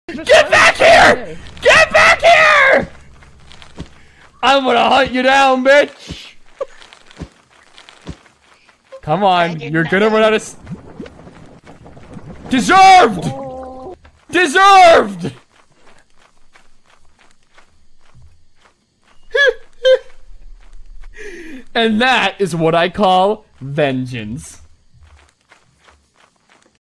Get back here! Get back here! I'm gonna hunt you down, bitch! Come on, you're gonna run out of... Deserved! Deserved! And that is what I call vengeance.